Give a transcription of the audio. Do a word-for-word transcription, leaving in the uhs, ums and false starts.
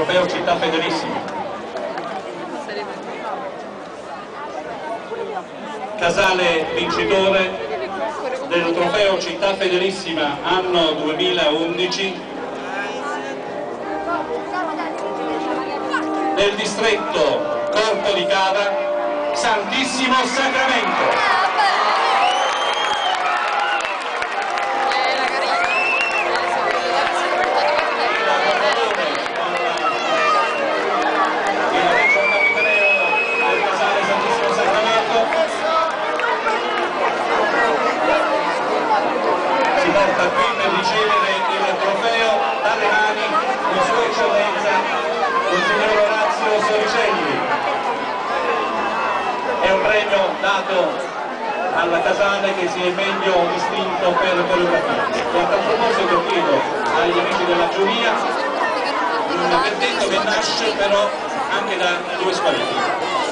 trofeo Città Fedelissima. Casale vincitore del trofeo Città Fedelissima anno duemilaundici del distretto Corpo di Cava, Santissimo Sacramento. Porta qui per ricevere il trofeo dalle mani di Sua Eccellenza Monsignor Orazio Soricelli. È un premio dato alla Casale che si è meglio distinto per coreografia. E a tal proposito chiedo agli amici della giuria un verdetto che nasce però anche da due squalifiche.